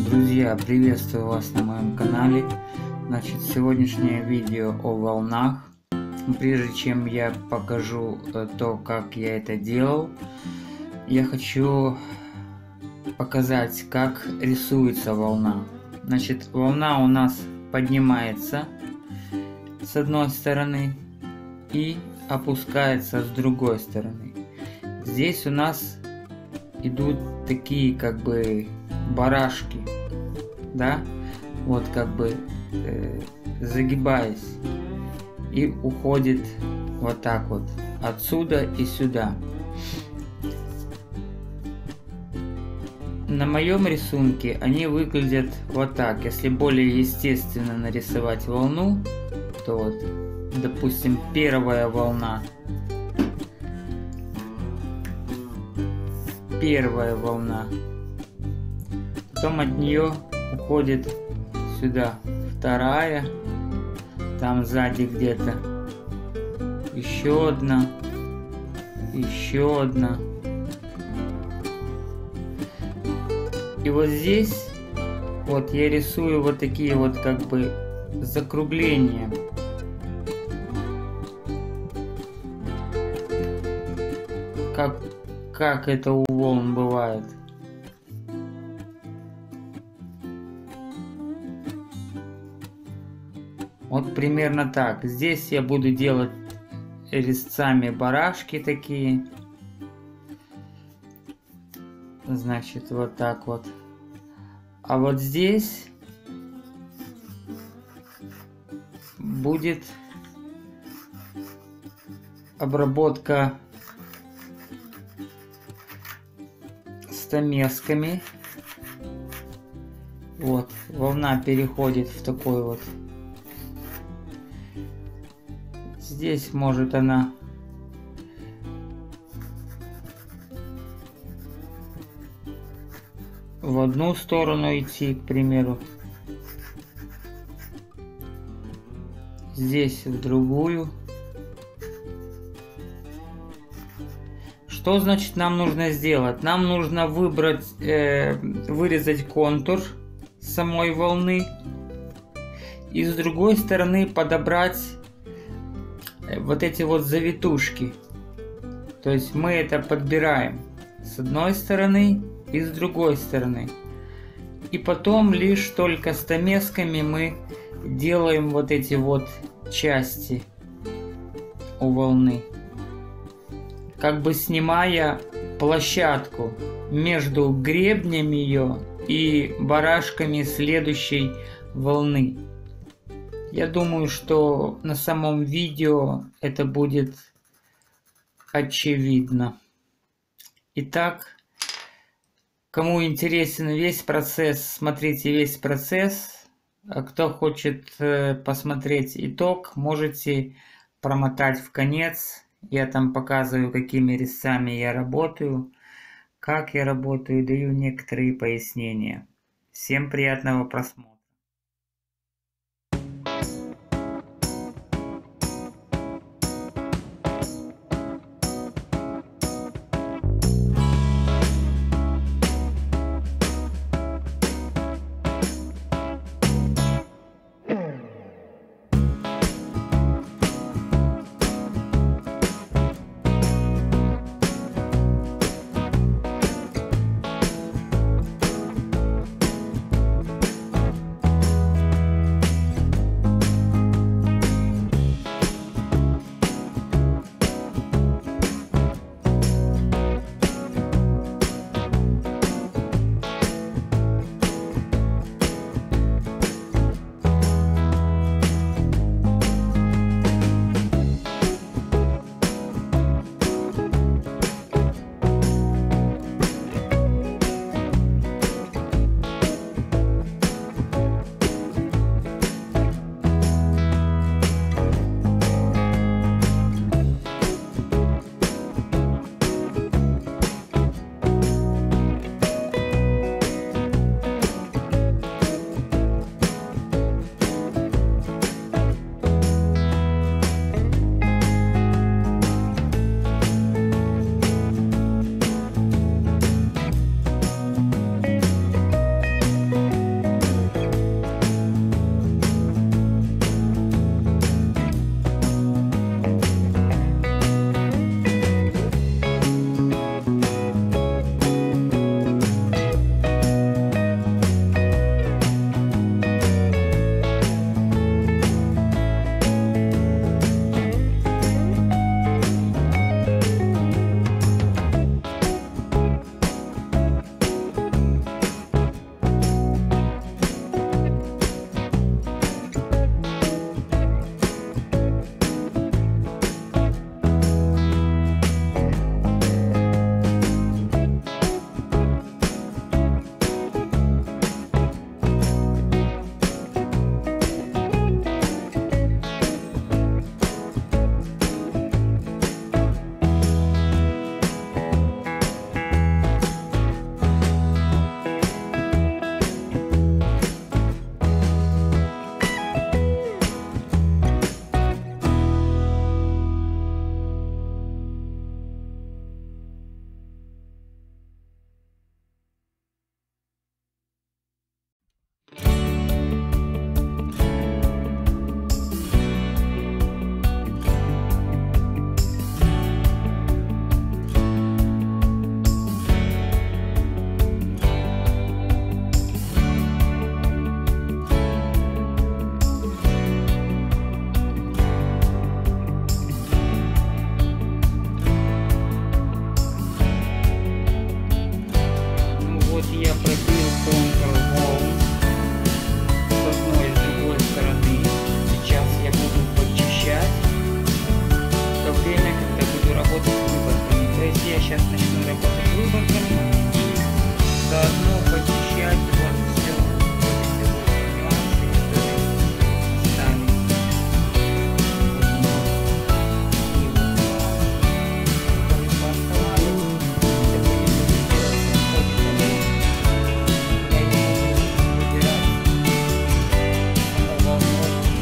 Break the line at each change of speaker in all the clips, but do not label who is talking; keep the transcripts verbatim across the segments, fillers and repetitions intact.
Друзья, приветствую вас на моем канале. Значит, сегодняшнее видео о волнах. Прежде чем я покажу то, как я это делал, я хочу показать, как рисуется волна. Значит, волна у нас поднимается с одной стороны и опускается с другой стороны. Здесь у нас идут такие как бы барашки, да, вот как бы э, загибаясь, и уходит вот так вот отсюда и сюда. На моем рисунке они выглядят вот так. Если более естественно нарисовать волну, то вот, допустим, первая волна, первая волна, потом от нее уходит сюда вторая, там сзади где-то еще одна, еще одна. И вот здесь вот я рисую вот такие вот как бы закругления. Как, как это у волн бывает. Вот примерно так. Здесь я буду делать резцами барашки такие. Значит, вот так вот. А вот здесь будет обработка стамесками. Вот, волна переходит в такой вот. Здесь может она в одну сторону идти, к примеру, здесь в другую. Что значит нам нужно сделать? Нам нужно выбрать, э, вырезать контур самой волны и с другой стороны подобрать вот эти вот завитушки. То есть мы это подбираем с одной стороны и с другой стороны. И потом лишь только стамесками мы делаем вот эти вот части у волны, как бы снимая площадку между гребнем ее и барашками следующей волны. Я думаю, что на самом видео это будет очевидно. Итак, кому интересен весь процесс, смотрите весь процесс. А кто хочет посмотреть итог, можете промотать в конец. Я там показываю, какими резцами я работаю, как я работаю, даю некоторые пояснения. Всем приятного просмотра. сейчас начну работать выборком, заодно почищать вот все вот эти вот нюансы, которые остались. И вот которые пооставались, это будет делать на ходе того, я не буду выбирать саму волну.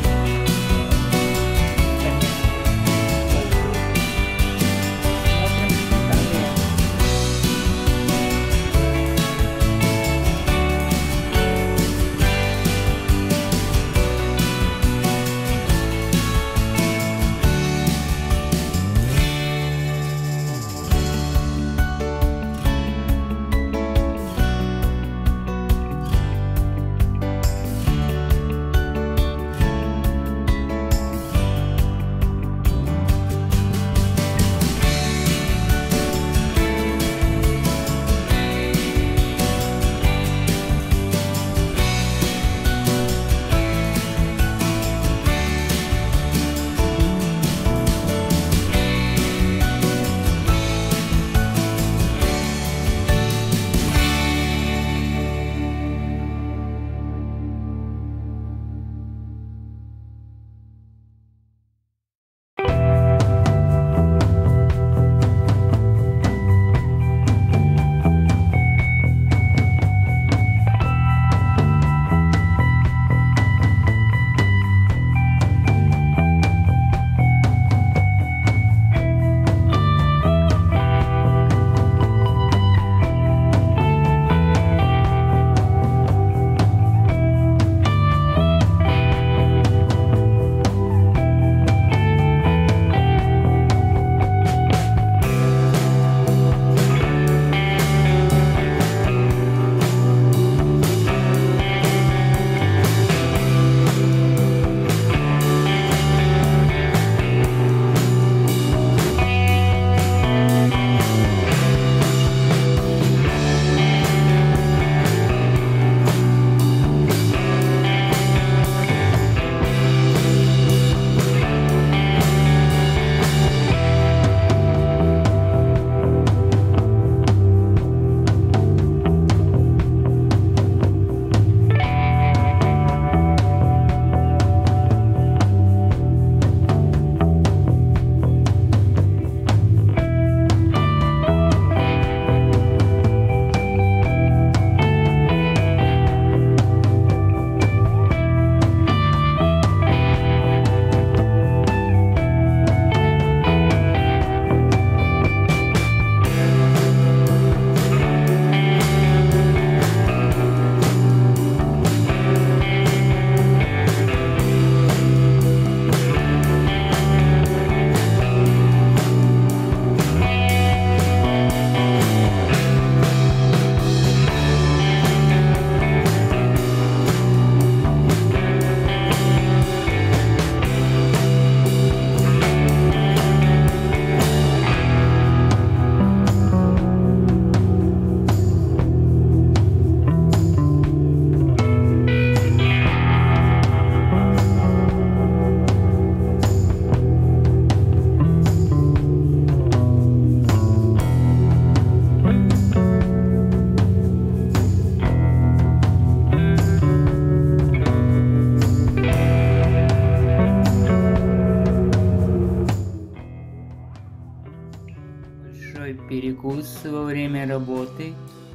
Перекус во время работы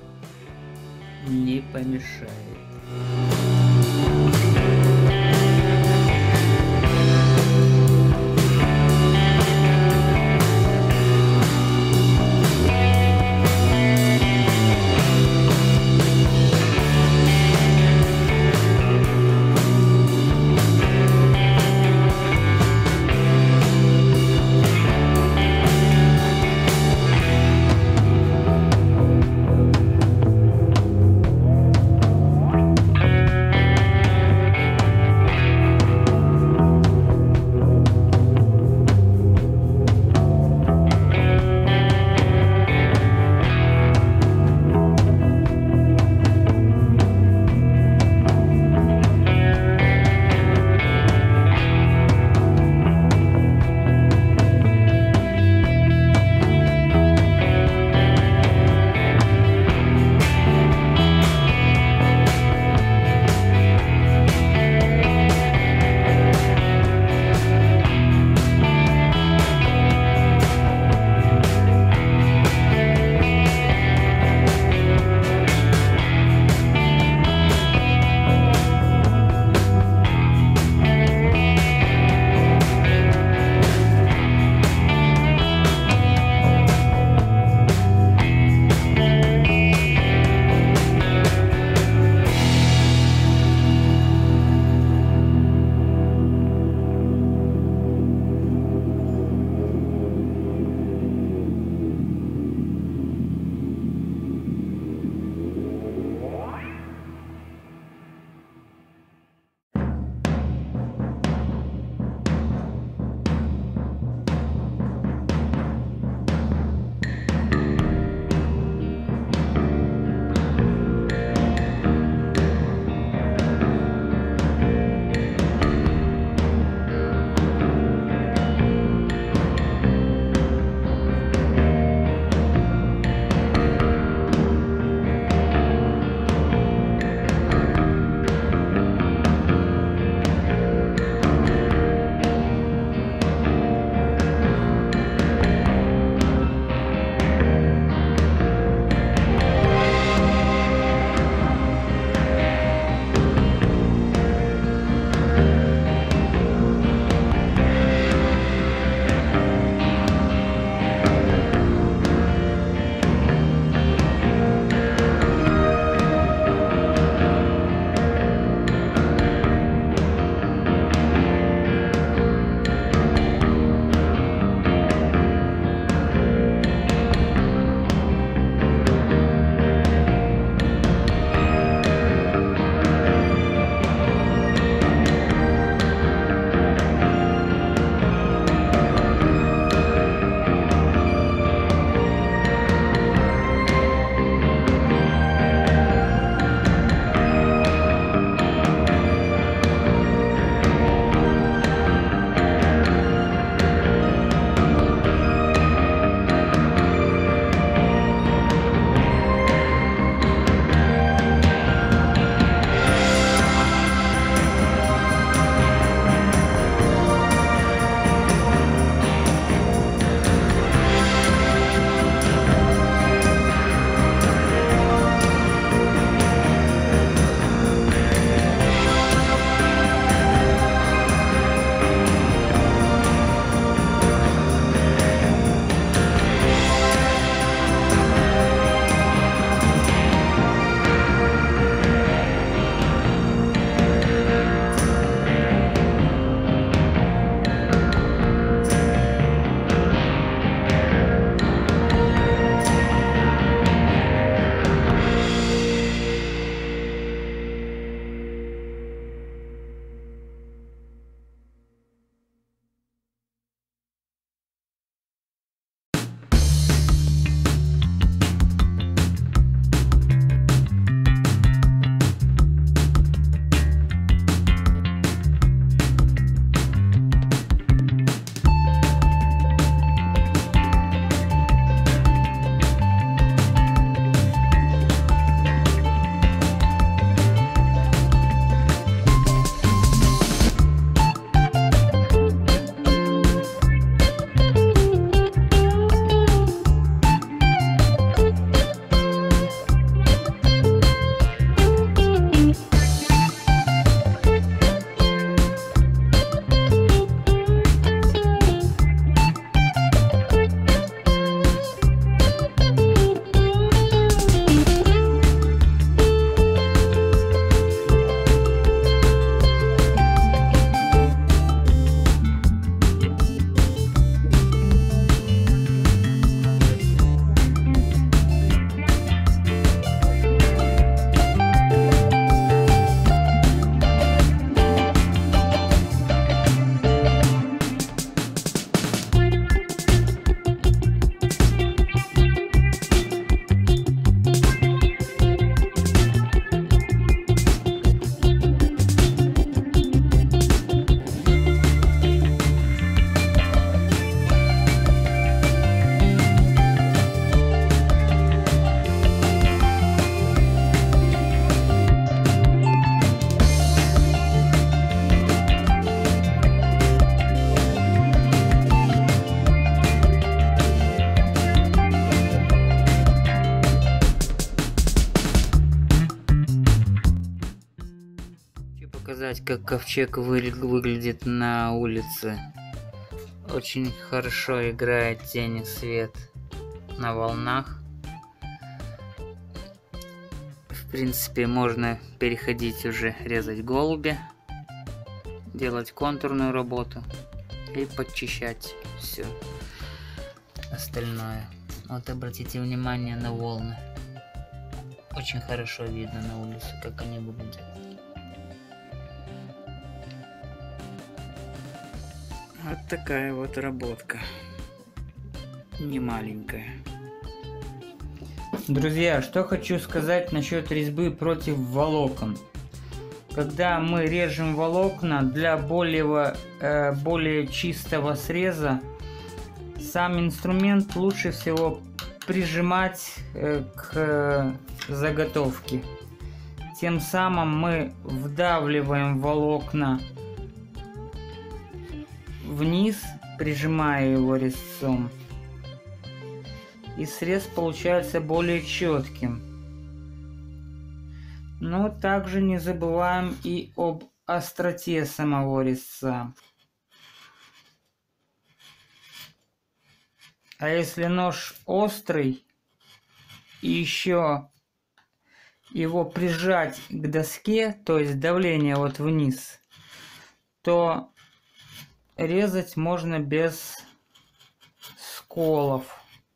не помешает. показать, как ковчег вы... выглядит на улице. Очень хорошо играет тень и свет на волнах. В принципе, можно переходить уже резать голубя, делать контурную работу и подчищать все остальное. Вот обратите внимание на волны. Очень хорошо видно на улице, как они выглядят. Вот такая вот работка. Не маленькая. Друзья, что хочу сказать насчет резьбы против волокон. Когда мы режем волокна для более, э, более чистого среза, сам инструмент лучше всего прижимать э, к заготовке. Тем самым мы вдавливаем волокна вниз, прижимая его резцом. И срез получается более четким. Но также не забываем и об остроте самого резца. А если нож острый и еще его прижать к доске, то есть давление вот вниз, то резать можно без сколов.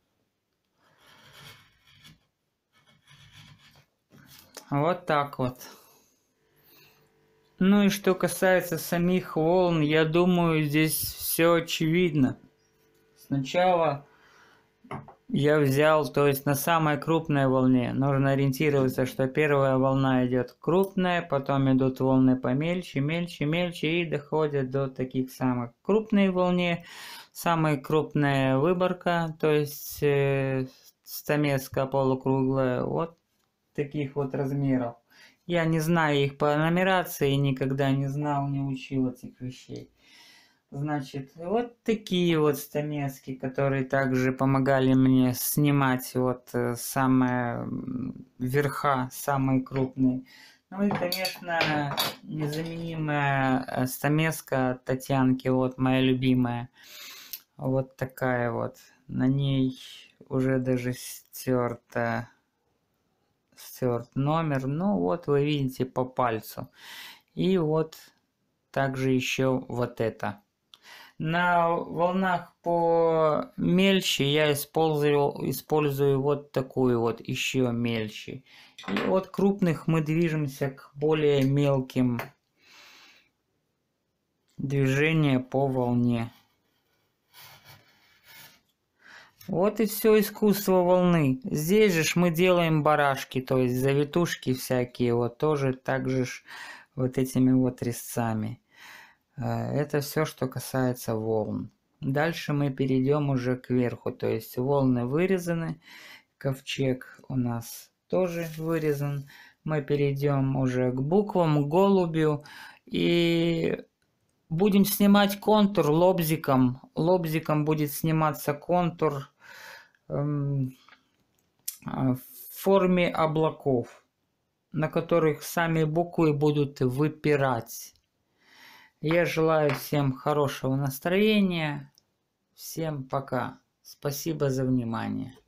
Вот так вот. Ну и что касается самих волн, я думаю, здесь все очевидно. Сначала я взял, то есть на самой крупной волне. Нужно ориентироваться, что первая волна идет крупная, потом идут волны помельче, мельче, мельче и доходят до таких самых крупной волне. Самая крупная выборка, то есть э, стамеска полукруглая, вот таких вот размеров. Я не знаю их по нумерации, никогда не знал, не учил этих вещей. Значит, вот такие вот стамески, которые также помогали мне снимать вот самые верха, самые крупные. Ну и, конечно, незаменимая стамеска Татьянки, вот моя любимая. Вот такая вот. На ней уже даже стерта. Стерт номер, ну вот вы видите по пальцу. И вот также еще вот это. На волнах по мельче я использую, использую вот такую вот еще мельче. И от крупных мы движемся к более мелким движениям по волне. Вот и все искусство волны. Здесь же мы делаем барашки, то есть завитушки всякие, вот тоже так же вот этими вот резцами. Это все, что касается волн. Дальше мы перейдем уже к верху, то есть волны вырезаны, ковчег у нас тоже вырезан. Мы перейдем уже к буквам, к голубю и будем снимать контур лобзиком. Лобзиком будет сниматься контур в форме облаков, на которых сами буквы будут выпирать. Я желаю всем хорошего настроения. Всем пока. Спасибо за внимание.